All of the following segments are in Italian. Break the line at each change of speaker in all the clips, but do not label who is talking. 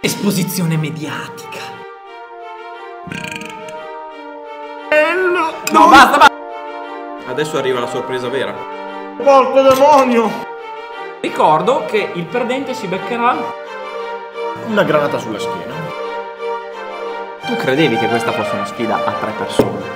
Esposizione mediatica.
No, basta, basta. Adesso arriva la sorpresa vera.
Porco demonio!
Ricordo che il perdente si beccherà
Una granata sulla schiena.
Tu credevi che questa fosse una sfida a 3 persone?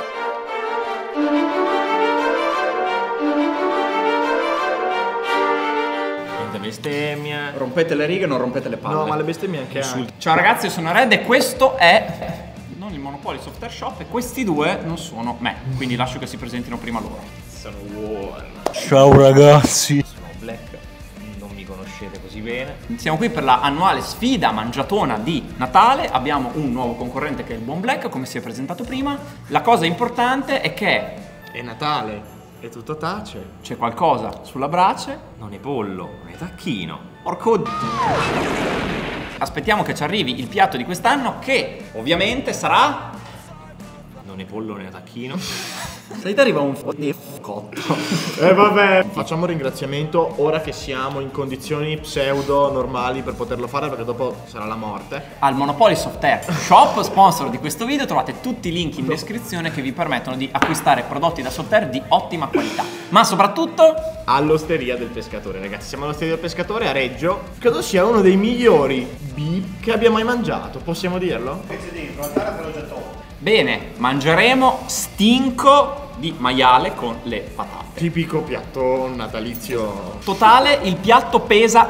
Niente bestemmia.
Rompete le righe, non rompete le palle.
No, ma le bestemmie anche
Ciao ragazzi, io sono Red e questo è non il Monopoly Software Shop e questi due non sono me, quindi lascio che si presentino prima loro.
sono Warren.
Ciao ragazzi.
Sono Black. Non mi conoscete così bene.
Siamo qui per la annuale sfida mangiatona di Natale, abbiamo un nuovo concorrente che è il buon Black, come si è presentato prima. La cosa importante è che
È Natale. E tutto tace.
c'è qualcosa sulla brace.
Non è pollo, non è tacchino.
Porco. Aspettiamo che ci arrivi il piatto di quest'anno che ovviamente sarà...
Non è pollo, non è tacchino.
Salita arriva un cotto.
E vabbè. Facciamo un ringraziamento ora che siamo in condizioni pseudo normali per poterlo fare, perché dopo sarà la morte.
Al Monopoly Software Shop, sponsor di questo video, trovate tutti i link in descrizione che vi permettono di acquistare prodotti da Software di ottima qualità. Ma soprattutto
All'Osteria del Pescatore, ragazzi. Siamo all'Osteria del Pescatore a Reggio. Credo sia uno dei migliori beef che abbia mai mangiato, possiamo dirlo?
bene, mangeremo stinco di maiale con le patate.
Tipico piatto natalizio.
Totale il piatto pesa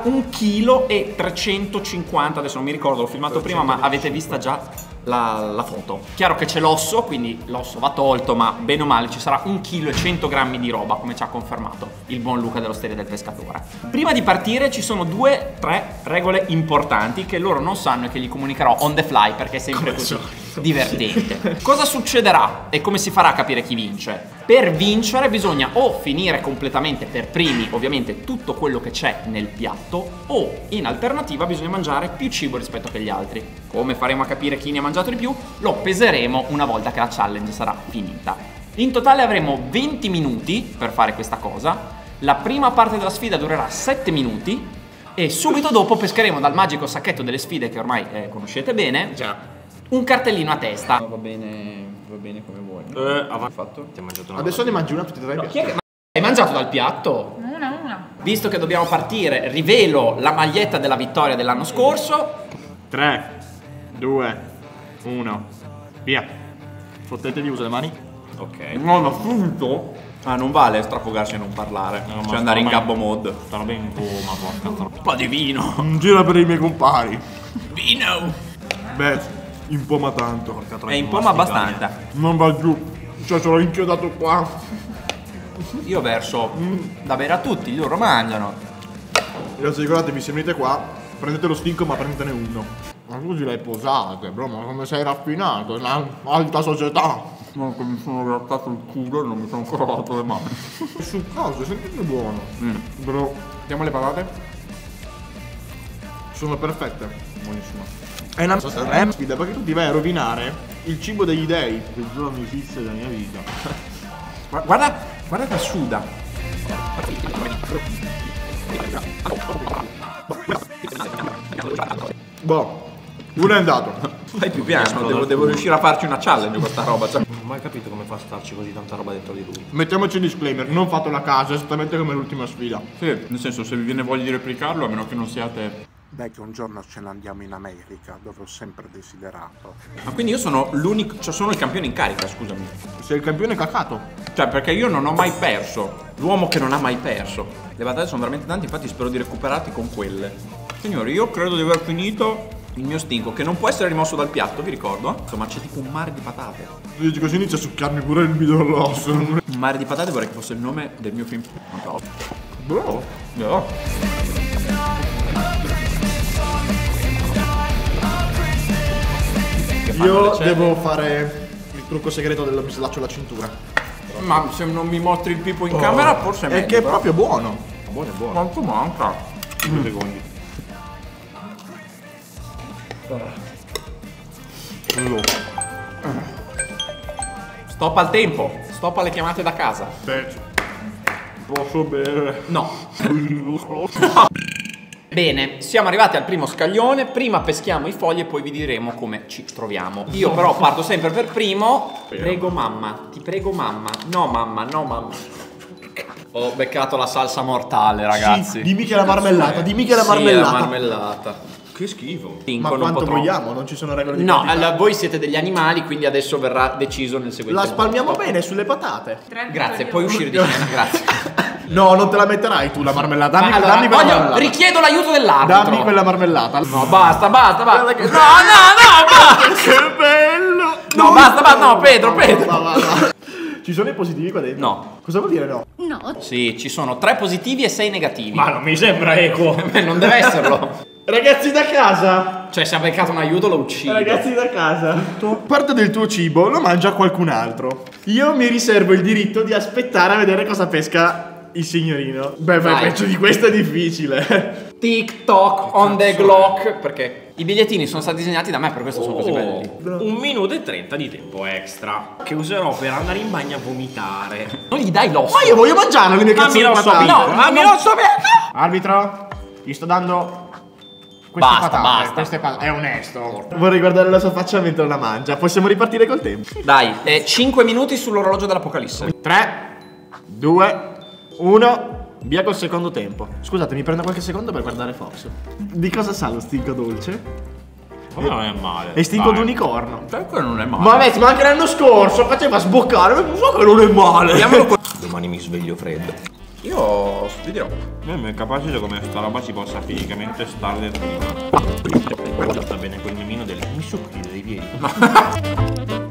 1,350 kg, adesso non mi ricordo, l'ho filmato prima ma avete vista già la foto. Chiaro che c'è l'osso, quindi l'osso va tolto, ma bene o male ci sarà 1,1 kg di roba, come ci ha confermato il buon Luca dell'Osteria del Pescatore. Prima di partire ci sono 2-3 regole importanti che loro non sanno e che gli comunicherò on the fly perché è sempre così divertente. Cosa succederà e come si farà a capire chi vince? Per vincere bisogna o finire completamente per primi ovviamente tutto quello che c'è nel piatto, o in alternativa bisogna mangiare più cibo rispetto che gli altri. Come faremo a capire chi ne ha mangiato di più? Lo peseremo una volta che la challenge sarà finita. In totale avremo 20 minuti per fare questa cosa. La prima parte della sfida durerà 7 minuti e subito dopo pescheremo dal magico sacchetto delle sfide che ormai conoscete bene.
Già.
Un cartellino a testa.
Va bene come vuoi.
Fatto? Ti hai mangiato una
Adesso ne mangi una tutti e tre.
Chi è che... Hai mangiato dal piatto?
Una.
Visto che dobbiamo partire, rivelo la maglietta della vittoria dell'anno scorso.
3, 2, 1. Via. Fottetevi, usa le mani.
Ok.
No, ma subito.
Ah, non vale strafogarsi e non parlare.
No, ma
Cioè andare in
stanno
gabbo mod.
Stanno ben in coma, porca.
Un po' di vino.
Gira per i miei compari.
Vino.
Beh, impoma tanto.
È in pomma abbastanza.
Non va giù. Cioè, ce l'ho inchiodato qua.
Io verso da bere a tutti, loro mangiano.
Ragazzi, ricordatevi, se venite qua, prendete lo stinco ma prendetene uno. Ma così le posate, bro, ma come sei raffinato, una alta società.
No, che mi sono grattato il culo e non mi sono ancora lavato le mani.
Su cosa, sentite buono. Bro,
Vediamo le patate.
sono perfette. Buonissimo. È una sfida perché tu ti vai a rovinare il cibo degli dei. Peggiore amicizia della mia vita.
Guarda che suda.
Boh, uno è andato.
Fai più piano, devo riuscire a farci una challenge con questa roba. Cioè.
Non ho mai capito come fa a starci così tanta roba dentro di lui.
Mettiamoci il disclaimer, non fatelo a casa, esattamente come l'ultima sfida.
Sì, nel senso, se vi viene voglia di replicarlo, a meno che non siate.
Beh, che un giorno ce ne andiamo in America, dove ho sempre desiderato.
Ma quindi io sono l'unico. Cioè sono il campione in carica, scusami.
Sei il campione cacato.
Cioè, perché io non ho mai perso. L'uomo che non ha mai perso. Le patate sono veramente tante, infatti spero di recuperarti con quelle. Signori, io credo di aver finito il mio stinco, che non può essere rimosso dal piatto, vi ricordo. Insomma, c'è tipo un mare di patate.
Tu dici così inizia a succhiarmi pure il midollo osso.
Un mare di patate vorrei che fosse il nome del mio film.
Bro.
No.
Io devo fare il trucco segreto del mi slaccio la cintura.
Ma se non mi mostri il pipo in camera, forse è meglio.
È che è
però.
proprio buono.
Buono, è buono. Quanto manca?
2 secondi.
Stop al tempo. Stop alle chiamate da casa.
Posso bere.
No. Bene, siamo arrivati al primo scaglione. Prima peschiamo i fogli e poi vi diremo come ci troviamo. Io però parto sempre per primo. Prego mamma, ti prego mamma. No mamma, no mamma. Ho beccato la salsa mortale, ragazzi.
Sì, dimmi che è la marmellata, dimmi che è la
Sì, è
marmellata.
la marmellata.
Che schifo.
Ma quanto vogliamo? Non ci sono regole di
No,
quantità.
allora, voi siete degli animali, quindi adesso verrà deciso nel seguente.
La spalmiamo bene sulle patate.
Grazie, puoi uscire di scena, grazie.
No, non te la metterai tu la marmellata. Dammi,
Allora,
dammi quella
voglio-
marmellata.
richiedo l'aiuto dell'arbitro.
Dammi quella marmellata.
No, basta. No, basta.
Che bello!
No, basta, no, Pedro.
Va. Ci sono i positivi qua dentro?
No.
Cosa vuol dire no?
No.
Sì, ci sono 3 positivi e 6 negativi.
non mi sembra equo.
Non deve esserlo.
Ragazzi da casa.
Cioè, se ha beccato un aiuto lo uccido.
Ragazzi da casa. Parte del tuo cibo lo mangia qualcun altro. Io mi riservo il diritto di aspettare a vedere cosa pesca il signorino. Beh,
Vai.
peggio di questo è difficile.
TikTok on the clock. Perché i bigliettini sono stati disegnati da me, per questo sono così belli.
1 minuto e 30 di tempo extra che userò per andare in bagno a vomitare.
Non gli dai l'osso.
Ma io voglio mangiare le mie cazzo di
lo so
patate.
bene.
non so bene.
Arbitro, gli sto dando queste
Basta,
patate.
basta.
Queste patate. È onesto. Vorrei guardare la sua faccia mentre la mangia. Possiamo ripartire col tempo.
Dai, 5 minuti sull'orologio dell'apocalisse.
3, 2, 1. Via col secondo tempo. Scusate, mi prendo qualche secondo per guardare Fox. Di cosa sa lo stinco dolce?
Ma non è male.
È stinco
Dai.
d'unicorno.
Cioè, quello non è male.
Ma vabbè, ma anche l'anno scorso faceva sboccare. Ma so che non è male.
Domani mi sveglio freddo.
Io vi dirò.
Mi è capace come sta roba si possa fisicamente stare dentro di me. Sta bene quel mimino del mi succhi dei piedi.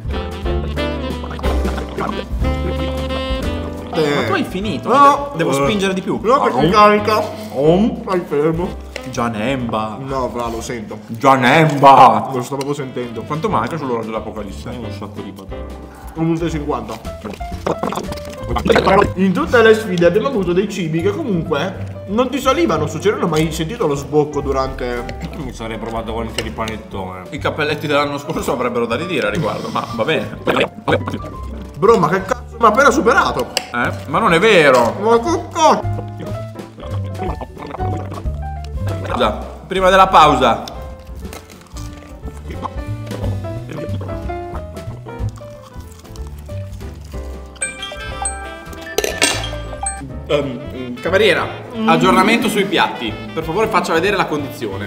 Ma tu hai finito.
No.
Devo spingere di più.
No, che si carica. Stai fermo.
Gianemba.
No, fra, lo sento.
Gianemba.
Lo sto proprio sentendo.
Quanto manca sull'orologio dell'apocalisse?
Un sacco di patate.
1 minuto e 50. In tutte le sfide abbiamo avuto dei cibi che comunque non ti salivano su. Non ho mai sentito lo sbocco durante.
Mi sarei provato volentieri il panettone.
I cappelletti dell'anno scorso avrebbero da ridire a riguardo, ma va bene.
Bro, ma che cazzo? Mi ha appena superato.
Ma non è vero.
Ma che cazzo?
Già, prima della pausa. Cameriera, aggiornamento sui piatti. Per favore faccia vedere la condizione.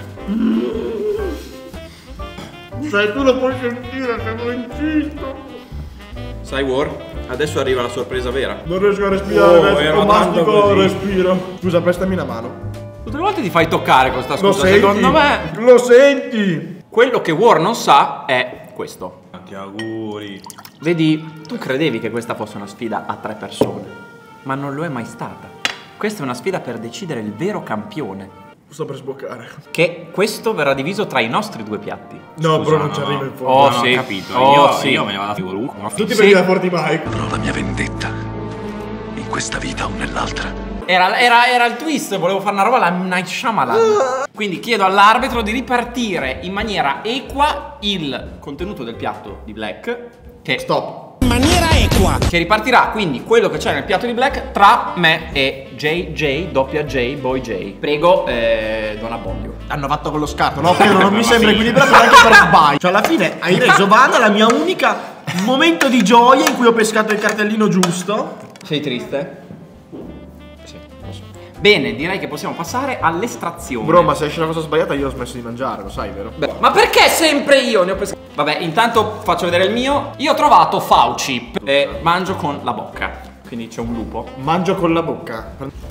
Cioè, tu lo puoi sentire che non insisto.
Sai War, adesso arriva la sorpresa vera.
Non riesco a respirare, adesso
era
con
tanto
mastico
così.
respiro. Scusa, prestami una mano.
Tutte le volte ti fai toccare con sta
Lo
scusa,
senti?
secondo me.
Lo senti?
Quello che War non sa è questo.
Tanti auguri.
Vedi, tu credevi che questa fosse una sfida a 3 persone, ma non lo è mai stata. Questa è una sfida per decidere il vero campione.
Sto per sboccare.
Che questo verrà diviso tra i nostri 2 piatti.
No,
Scusa,
bro, non
no.
ci arrivo in fondo.
Oh,
Non
sì.
ho capito.
Oh, sì.
Io me ne vado a figurù.
Tutti
Sì.
prendi da Forti Mike.
Avrò la mia vendetta in questa vita o nell'altra.
Era il twist, volevo fare una roba alla Night Shyamalan. Quindi chiedo all'arbitro di ripartire in maniera equa il contenuto del piatto di Black. Che
Stop.
Che ripartirà quindi quello che c'è nel piatto di Black tra me e JJ, doppia J, Boy J. Prego, Don Abbondio.
Hanno fatto con lo scarto, no? Però non mi sembra equilibrato neanche per sbaglio. Cioè, alla fine hai reso vana la mia unica momento di gioia in cui ho pescato il cartellino giusto.
Sei triste? Sì, lo so. Bene, direi che possiamo passare all'estrazione.
Bro, ma se esce la cosa sbagliata io ho smesso di mangiare, lo sai, vero?
Beh, ma perché sempre io ne ho pescato? Vabbè, intanto faccio vedere il mio. Io ho trovato Fauci e mangio con la bocca. Quindi c'è un lupo.
Mangio con la bocca.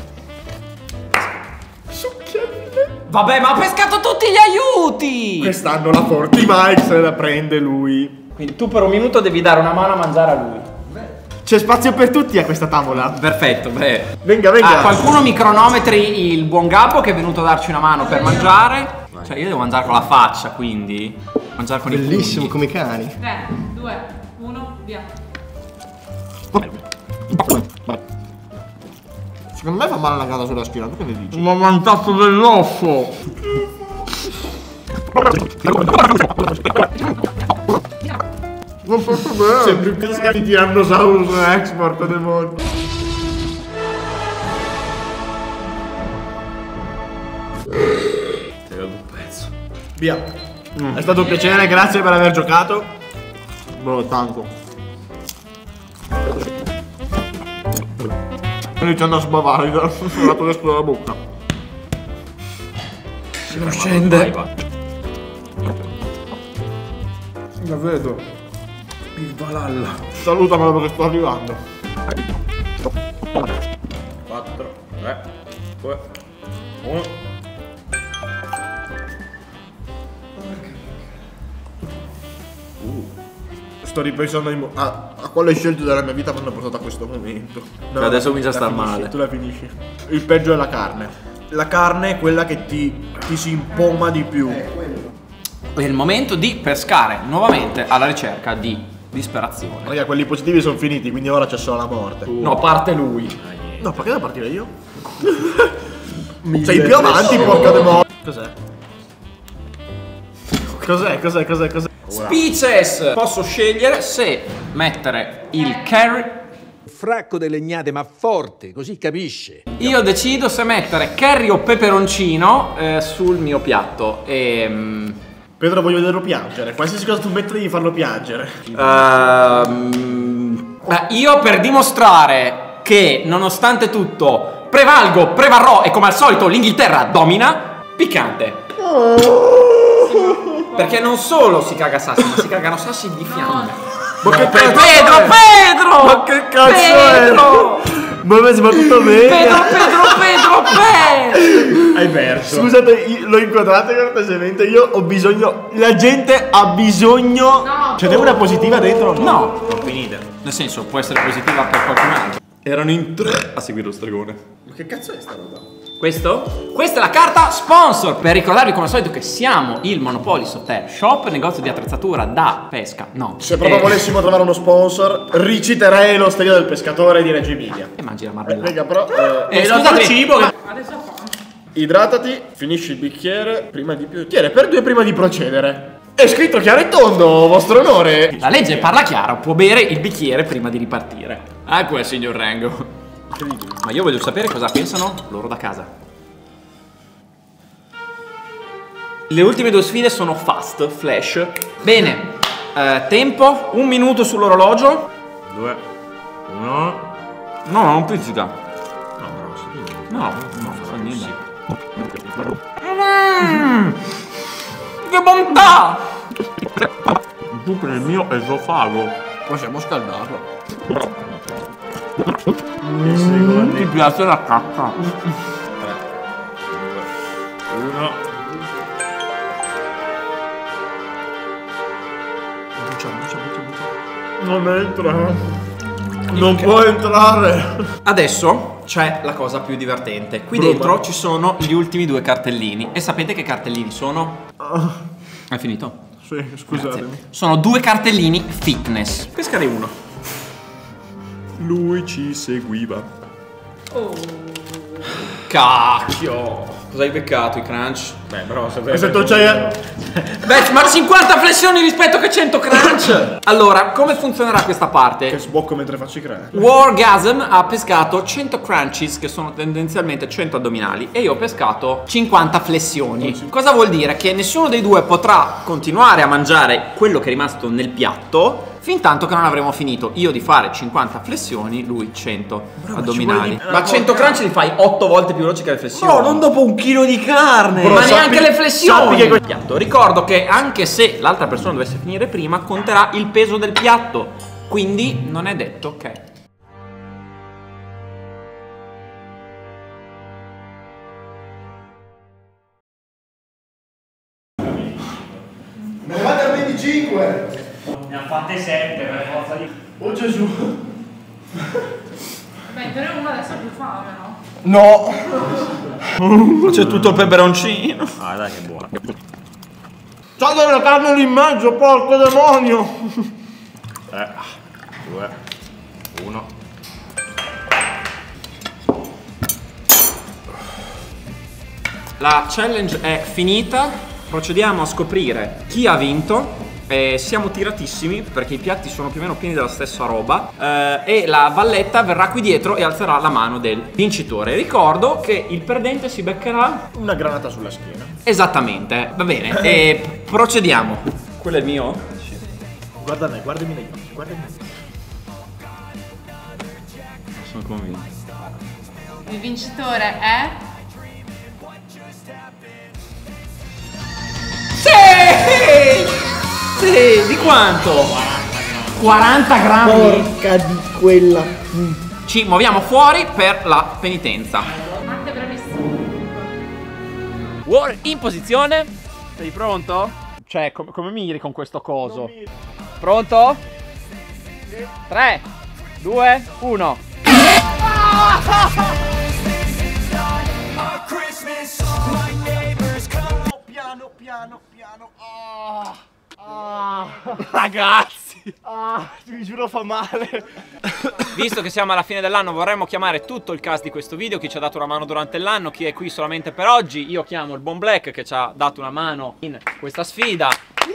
Vabbè, ma ho pescato tutti gli aiuti!
Quest'anno la Forti Mike se la prende lui.
Quindi tu per un minuto devi dare una mano a mangiare a lui.
C'è spazio per tutti a questa tavola.
Perfetto, beh.
Venga, venga.
Qualcuno mi cronometri il buon Gabbo che è venuto a darci una mano per mangiare. Cioè, io devo mangiare con la faccia, quindi. Mangiare con
Bellissimo
i
come i cani.
3, 2, 1, via.
Secondo me fa male la gata sulla schiena, tu che ne dici?
Ma ho mangiato dell'osso.
Non posso bene. Sembri un pezzo di Tyrannosaurus Export del mondo. Via. È stato un piacere, grazie per aver giocato.
Bro, tanto. Sto iniziando a sbavare, mi ha fatto esplodere la bocca.
Non scende.
La vedo.
Il Valhalla.
Salutamelo perché sto arrivando.
4, 3, 2, 1.
Sto ripensando a quale scelte della mia vita mi hanno portato a questo momento. No,
Adesso comincia a star
finisci,
male.
Tu la finisci. Il peggio è la carne. La carne è quella che ti si impomma di più.
È il momento di pescare nuovamente alla ricerca di disperazione.
Raga, quelli positivi sono finiti, quindi ora c'è solo la morte.
No, parte lui.
No, perché devo partire io? Sei più avanti, porca de mo. Cos'è? Cos'è?
Speeches! Posso scegliere se mettere il curry.
Fracco de legnate, ma forte, così capisce.
Io decido se mettere curry o peperoncino sul mio piatto.
Pedro, voglio vederlo piangere. Qualsiasi cosa tu metti devi farlo piangere.
Io per dimostrare che nonostante tutto prevarrò e come al solito l'Inghilterra domina, piccante. Perché non solo si caga sassi, ma si cagano sassi di fiamme.
Ma che cazzo
Pedro!
Ma che cazzo è? Ma va tutto bene?
Pedro!
Hai perso. Scusate, lo inquadrate cortesemente. Io ho bisogno. La gente ha bisogno.
No.
Ce n'è una positiva dentro?
No,
Sono finite.
nel senso può essere positiva per qualcun altro.
Erano in 3 a seguire lo stregone.
Ma che cazzo è sta roba?
Questo? Questa è la carta sponsor per ricordarvi come al solito che siamo il Monopoly Soter Shop, negozio di attrezzatura da pesca. No.
Se proprio volessimo trovare uno sponsor, riciterei l'osteria del pescatore di Reggio Emilia.
E mangi la marmellata.
Raga, però
Scusate,
il cibo che...
Adesso fa.
Idratati, finisci il bicchiere prima di bicchiere per 2 prima di procedere. È scritto chiaro e tondo, vostro onore.
la legge parla chiaro, può bere il bicchiere prima di ripartire. Ecco il signor Rango. Ma io voglio sapere cosa pensano loro da casa. Le ultime 2 sfide sono fast, flash. Bene, tempo, 1 minuto sull'orologio.
2, 1.
No, non pizzica.
No, però sì.
No, fa niente. Che bontà!
Tu per il mio esofago.
Possiamo scaldarlo.
Mi piace la cacca.
3, 2, 1.
Non entra. Non può entrare.
Adesso c'è la cosa più divertente. Qui dentro ci sono gli ultimi 2 cartellini. E sapete che cartellini sono? Hai finito?
Sì, scusatemi.
Grazie. Sono 2 cartellini fitness. Pescare uno.
Lui ci seguiva.
Cacchio. Cosa hai beccato, i crunch?
Beh, però
E se tu c'hai...
Beh, ma 50 flessioni rispetto che 100 crunch. Allora, come funzionerà questa parte?
Che sbocco mentre faccio i crack.
Wargasm ha pescato 100 crunches, che sono tendenzialmente 100 addominali, e io ho pescato 50 flessioni. Cosa vuol dire? Che nessuno dei due potrà continuare a mangiare quello che è rimasto nel piatto fin tanto che non avremo finito. Io di fare 50 flessioni, lui 100 addominali. Ma 100 crunch li fai 8 volte più veloci che le flessioni.
No, non dopo 1 chilo di carne.
Ma
Sappi-
neanche le flessioni.
sappi che
piatto. Ricordo che anche se l'altra persona dovesse finire prima, conterà il peso del piatto. Quindi non è detto che...
Me ne vado a 25.
Ne ha fatte 7 per forza di...
Oh Gesù.
Beh, te ne uno adesso ha più fame, no?
No.
C'è tutto il peperoncino. Ah, dai, che buono.
C'ho della carne lì in mezzo, porco demonio.
3, 2, 1.
La challenge è finita. Procediamo a scoprire chi ha vinto. siamo tiratissimi perché i piatti sono più o meno pieni della stessa roba, e la valletta verrà qui dietro e alzerà la mano del vincitore. Ricordo che il perdente si beccherà
una granata sulla schiena.
esattamente, va bene, e procediamo. Quello è il mio?
Sì. Guarda me, guardami negli occhi, guardami negli occhi.
Sono convinto.
Il vincitore è...
Sì, di quanto? 40 grammi.
Porca di quella.
Ci muoviamo fuori per la penitenza.
Matte è bravissimo.
War in posizione. Sei pronto? Cioè, come miri con questo coso? Pronto? 3, 2, 1.
Piano, piano, piano.
Ragazzi,
Ti giuro fa male.
visto che siamo alla fine dell'anno, vorremmo chiamare tutto il cast di questo video, chi ci ha dato una mano durante l'anno, chi è qui solamente per oggi. Io chiamo il buon Black che ci ha dato una mano in questa sfida.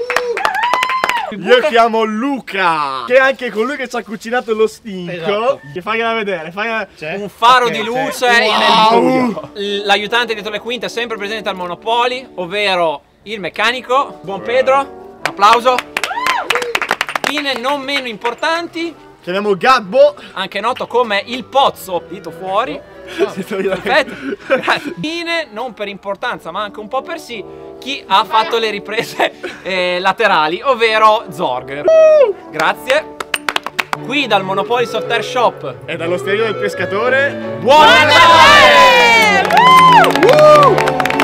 Io chiamo Luca, che è anche colui che ci ha cucinato lo stinco.
Esatto.
Che fagliela vedere,
Un faro di luce
Wow.
nel buio. L'aiutante dietro le quinte è sempre presente al Monopoly, ovvero il meccanico. Buon Pedro, un applauso. Fine non meno importanti,
Chiamiamo Gabbo.
anche noto come il Pozzo, dito fuori. Perfetto. Grazie. Fine non per importanza ma anche un po' per sì, chi ha fatto le riprese laterali, ovvero Zorg. Grazie. Qui dal Monopoly Soft Air Shop
E dall'osteria del pescatore.
buon Natale!